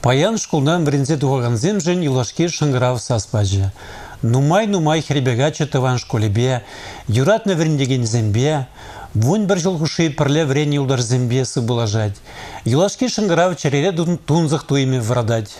Паян школдан бірінзе туғанзем жын юлашки шыңғырау саспажы. Нумай хербега чатыван школебе, юратны віріндеген зембе, вон бір жыл құши пірле врен юлдар зембесі бұлажад. Юлашки шыңғырау чарере тунзық туйме врадать.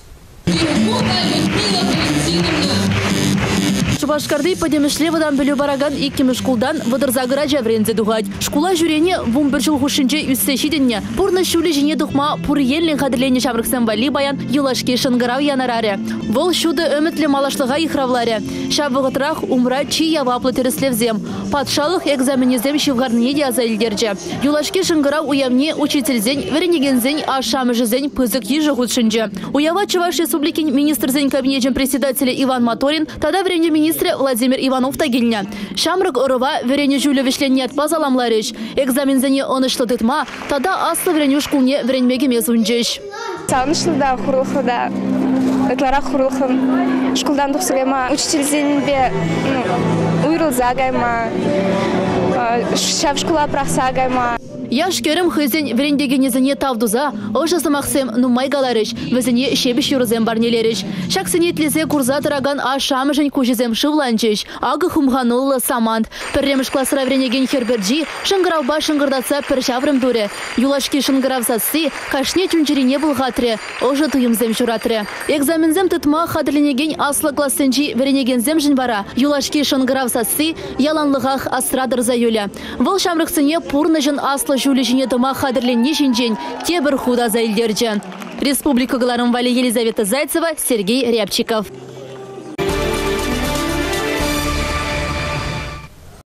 Шубашкарды подемешлевадан білу бараган иккемі шкулдан вадырзагыра жаврензе дугать. Шкула жүрене вун бір жыл хушинче үстешиденне. Пурны шулі жіне дұқма пур еллен қадырлене шамрықсан вали баян юлашке шынгырау янараре. Вол шуды өмітлі малашлыға ихравларе. Шабығытырақ умра чи яваплы тереслевзем. Патшалық экзаменезем шивгарныне де аза илдерже. Юлашке шынгырау уявне учительзен, веренегензен, а шамыжызен пызык ежі худшинже. Уява Чуваш Республикин министрзен кабинетен председателя Иван Моторин, тогда врене министр Владимир Иванов тагильня. Шамрык орова верене жюлю вешлен атпа заламларыш. Экзамензене онышлы тытма, тогда аслы вреню шкулне вренмеге мезунжеш. Сағынышлы да, құрлықы да, ытлара құрлықын. Шкулдан тұқсығайма, учительзен бе уйрыл загайма, шав шкула прақсагайма. Яш көрім хызен врендегенезіне тавдуза, ошасы мақсым нумай галарыш, візіне шебіш юрызем барнелеріш. Шаксынетлізе курза тұраган ашамыжын көжізем шывланчыш, ағы хумғанулы самант. Пірреміш класыра вренеген херберджи, шыңғырауба шыңғырдатса пір шаврым дуре. Юлашки шыңғыравсасы, кашне чүнчерине бұлғатыры, ожы тұйымзем жүратыры. Экзамензем тұтма қадырленеген аслы классынчи вренегензем жын бара. Юлашки шыңғыравсасы, яланлығақ астрадырза юля. Вол шамрықсыне пурны жын аслы жюлі жіне дома қадырленне жінжен, те бір худа заилдерджен. Республика Галарым Вали Елизавета Зайцева, Сергей Рябчиков.